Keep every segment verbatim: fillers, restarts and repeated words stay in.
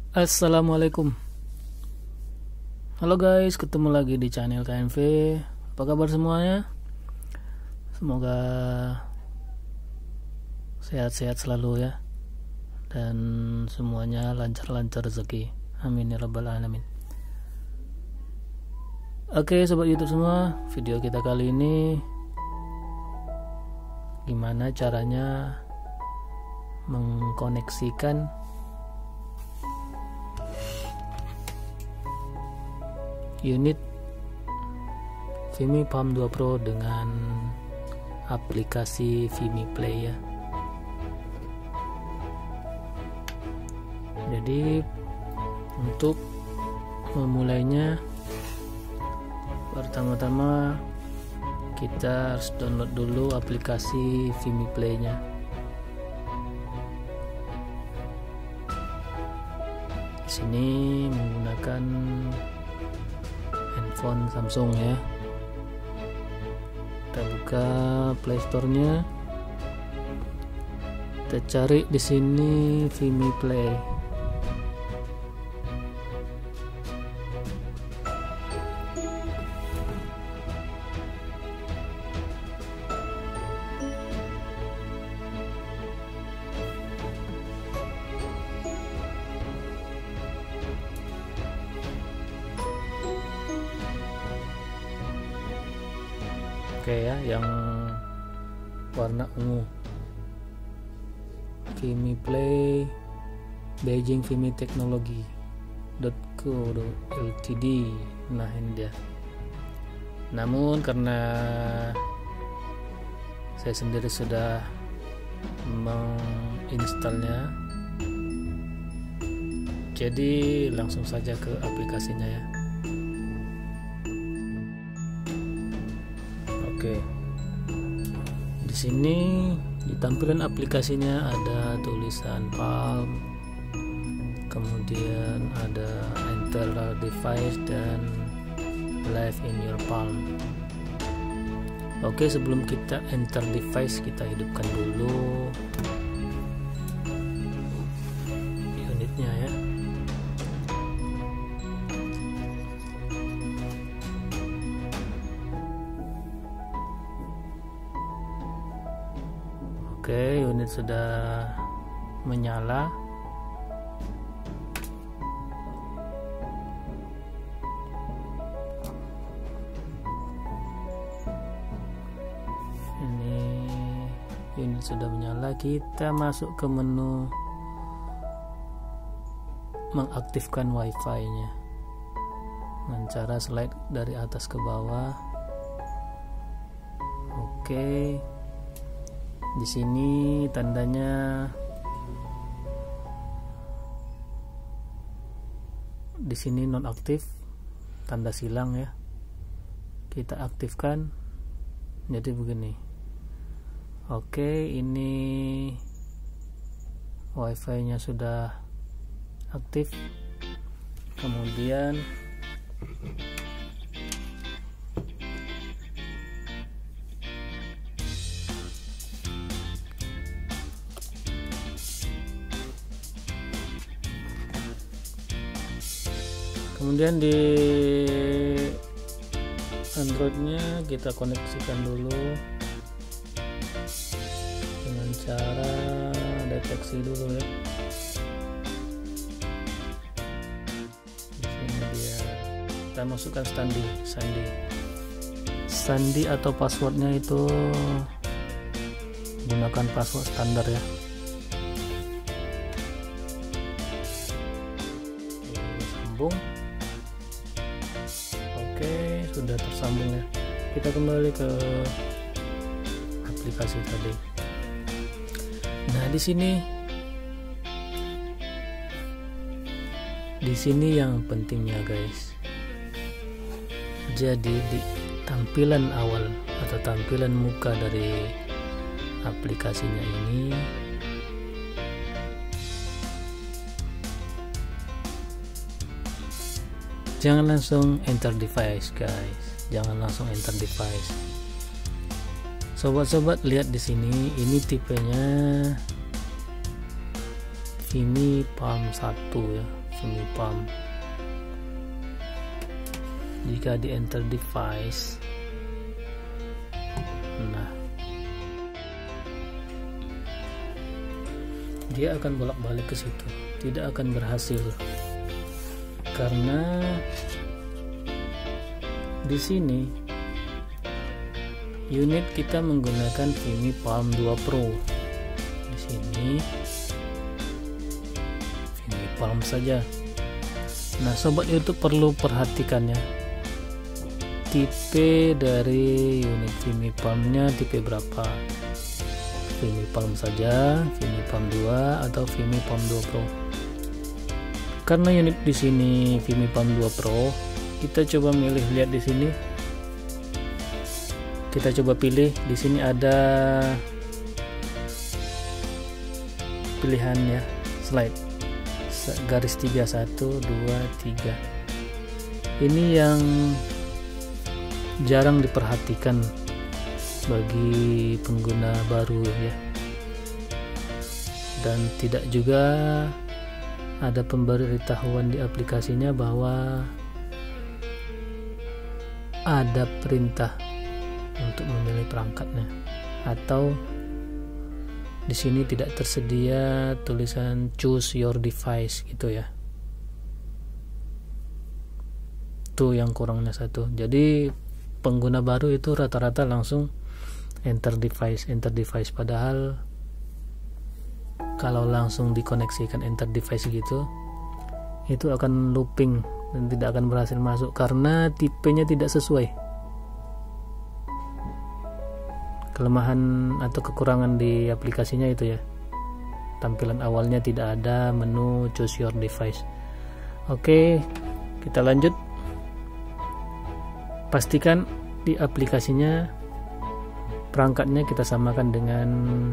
Assalamualaikum. Halo guys, ketemu lagi di channel K M V. Apa kabar semuanya? Semoga sehat-sehat selalu ya, dan semuanya lancar-lancar rezeki. Amin ya rabbal alamin. Oke sobat YouTube semua, video kita kali ini gimana caranya mengkoneksikan unit Vimy Palm dua Pro dengan aplikasi Vimy Play ya. Jadi untuk memulainya, pertama-tama kita harus download dulu aplikasi Vimy Play nya. Di sini menggunakan handphone Samsung ya. Kita buka Play Store-nya. Kita cari di sini Vimy Play. Oke ya, yang warna ungu, Vimy Play Beijing Vimy Technology .co .ltd. Nah ini dia. Namun karena saya sendiri sudah menginstalnya, jadi langsung saja ke aplikasinya ya. Oke, di sini di tampilan aplikasinya ada tulisan Palm, kemudian ada Enter Device dan Live in Your Palm. Oke, sebelum kita enter device, kita hidupkan dulu unitnya ya. Oke, unit sudah menyala. Ini unit sudah menyala. Kita masuk ke menu mengaktifkan WiFi-nya dengan cara slide dari atas ke bawah. Oke. Di sini tandanya di sini non aktif, tanda silang ya. Kita aktifkan, jadi begini. Oke, ini WiFi-nya sudah aktif. Kemudian Kemudian di Android-nya kita koneksikan dulu dengan cara deteksi dulu ya. Di sini dia. Kita masukkan sandi, sandi, sandi atau passwordnya itu gunakan password standar ya. Sambung. Oke, sudah tersambung ya. Kita kembali ke aplikasi tadi. Nah, di sini di sini yang pentingnya guys. Jadi di tampilan awal atau tampilan muka dari aplikasinya ini, jangan langsung enter device guys, jangan langsung enter device. Sobat-sobat lihat di sini, ini tipenya Vimy Palm satu ya, Vimipalm. Jika di enter device, nah dia akan bolak-balik ke situ, tidak akan berhasil karena di sini unit kita menggunakan Vimipalm dua Pro. Di sini Vimipalm saja. Nah, sobat YouTube perlu perhatikan ya, tipe dari unit Vimipalm-nya tipe berapa. Vimipalm saja, Vimipalm dua atau Vimipalm dua Pro. Karena unit di sini Vimipalm dua Pro, kita coba milih, lihat di sini. Kita coba pilih, di sini ada pilihannya, slide garis tiga, satu, dua, tiga. Ini yang jarang diperhatikan bagi pengguna baru ya, dan tidak juga ada pemberitahuan di aplikasinya bahwa ada perintah untuk memilih perangkatnya, atau di sini tidak tersedia tulisan choose your device gitu ya. Itu yang kurangnya satu. Jadi pengguna baru itu rata-rata langsung enter device, enter device, padahal kalau langsung dikoneksikan enter device gitu, itu akan looping dan tidak akan berhasil masuk karena tipenya tidak sesuai. Kelemahan atau kekurangan di aplikasinya itu ya, tampilan awalnya tidak ada menu choose your device. Oke, kita lanjut. Pastikan di aplikasinya perangkatnya kita samakan dengan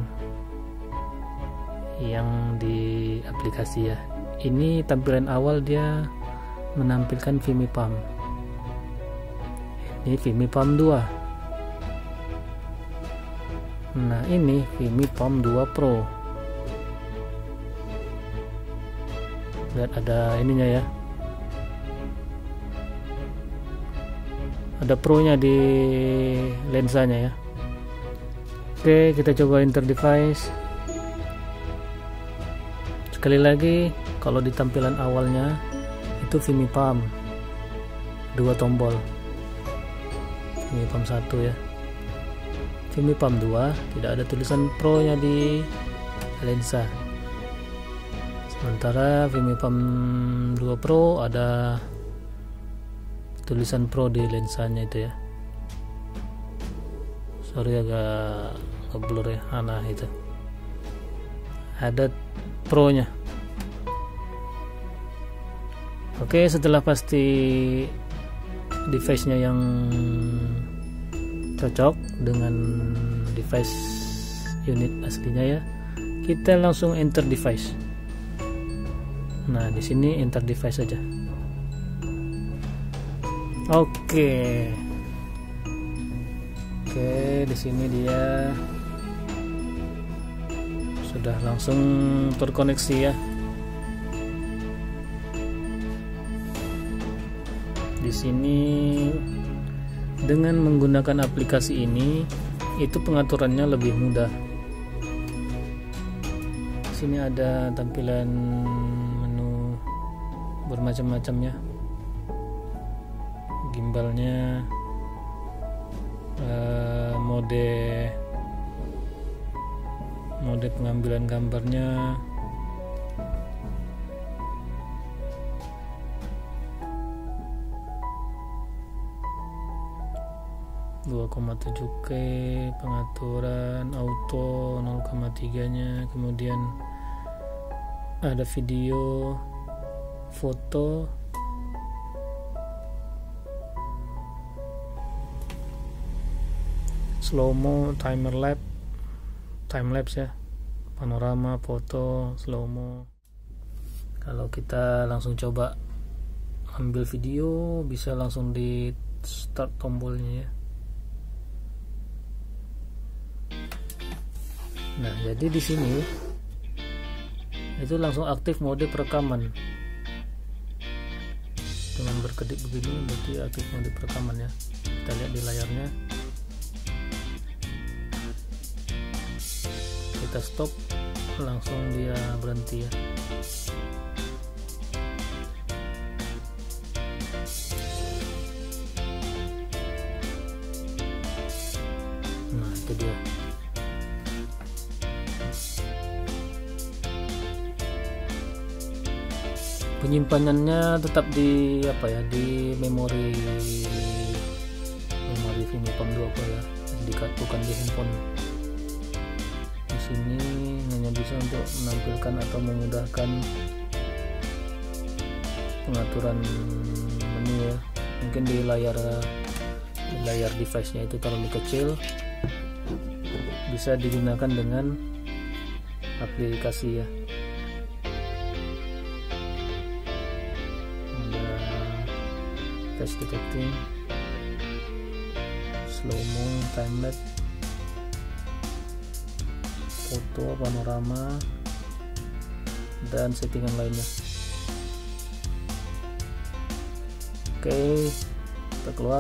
yang di aplikasi ya. Ini tampilan awal dia menampilkan Vimipalm. Ini Vimipalm dua. Nah, ini Vimipalm dua Pro. Lihat ada ininya ya. Ada Pro-nya di lensanya ya. Oke, kita coba enter device. Sekali lagi, kalau di tampilan awalnya itu Vimipalm dua tombol. Vimipalm satu ya. Vimipalm dua tidak ada tulisan Pro nya di lensa, sementara Vimipalm dua Pro ada tulisan Pro di lensanya itu ya. Sorry agak ngeblur ya, nah itu ada Pro nya. Oke, setelah pasti device nya yang cocok dengan device unit aslinya ya, kita langsung enter device. Nah, di sini enter device saja. Oke. Oke, di sini dia sudah langsung terkoneksi ya. Di sini dengan menggunakan aplikasi ini itu pengaturannya lebih mudah. Di sini ada tampilan menu bermacam-macam ya. Gimbalnya, uh, mode mode pengambilan gambarnya, dua koma tujuh K, pengaturan auto nol koma tiga nya, kemudian ada video, foto, slow mo, timer lapse, time lapse ya, panorama, foto, slow mo. Kalau kita langsung coba ambil video, bisa langsung di start tombolnya ya. Nah, jadi di sini itu langsung aktif mode perekaman. dengan berkedip begini berarti aktif mode perekaman ya. Kita lihat di layarnya, kita stop, langsung dia berhenti ya. Nah itu dia. Penyimpanannya tetap di apa ya, di memori memori Vimipam dua Pro ya, SD card, bukan di handphone. Di sini hanya bisa untuk menampilkan atau memudahkan pengaturan menu ya. Mungkin di layar di layar device-nya itu terlalu kecil, bisa digunakan dengan aplikasi ya. Face detecting, slow mo, time lapse, foto, panorama, dan settingan lainnya. Oke, kita keluar.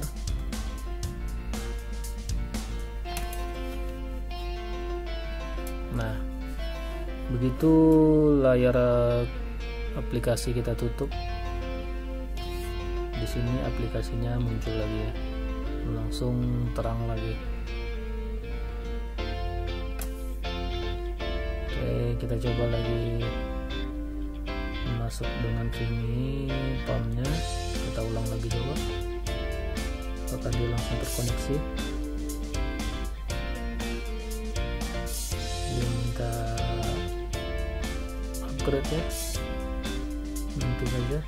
Nah, begitu layar aplikasi kita tutup, di sini aplikasinya muncul lagi ya, langsung terang lagi. Oke, kita coba lagi masuk dengan Vimipam-nya, kita ulang lagi coba apakah dia langsung terkoneksi. Dia minta upgrade ya, nanti saja.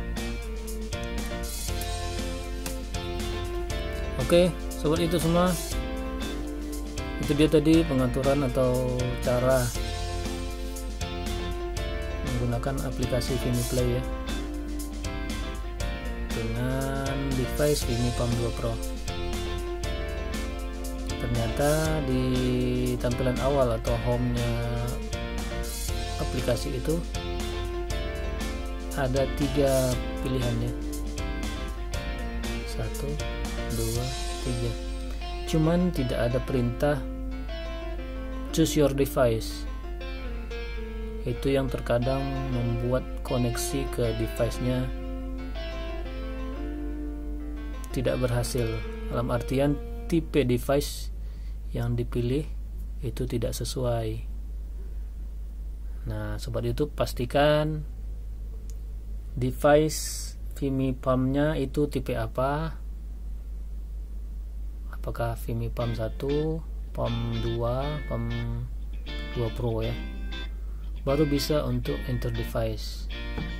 Oke, sobat itu semua, itu dia tadi pengaturan atau cara menggunakan aplikasi Vimiplay ya dengan device Vimipam dua Pro. Ternyata di tampilan awal atau home-nya aplikasi itu ada tiga pilihannya, satu, dua, tiga. Cuman tidak ada perintah choose your device. Itu yang terkadang membuat koneksi ke device-nya tidak berhasil. Dalam artian tipe device yang dipilih itu tidak sesuai. Nah, sobat YouTube, pastikan device Vimipam-nya itu tipe apa. Apakah Vimipam satu, Pam dua, Pam dua Pro ya. Baru bisa untuk enter device.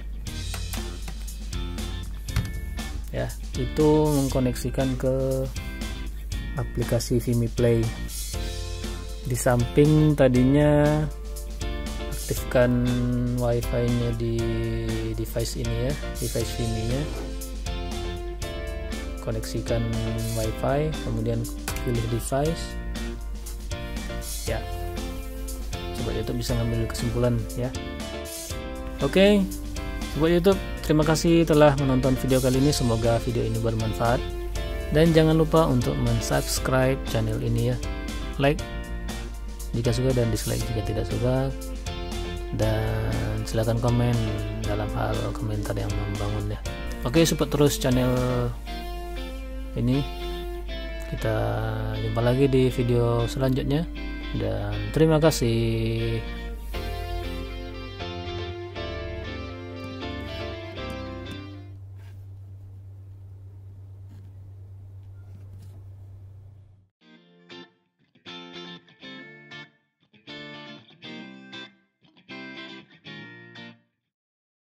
Ya, itu mengkoneksikan ke aplikasi Vimiplay. Di samping tadinya aktifkan wifi-nya di device ini ya, device Vimi-nya. Koneksikan wifi, kemudian pilih device ya. Sobat YouTube bisa ngambil kesimpulan ya. Oke, sobat YouTube, terima kasih telah menonton video kali ini. Semoga video ini bermanfaat, dan jangan lupa untuk mensubscribe channel ini ya. Like jika suka dan dislike jika tidak suka, dan silakan komen dalam hal komentar yang membangun ya. Oke, support terus channel ini. Kita jumpa lagi di video selanjutnya, dan terima kasih.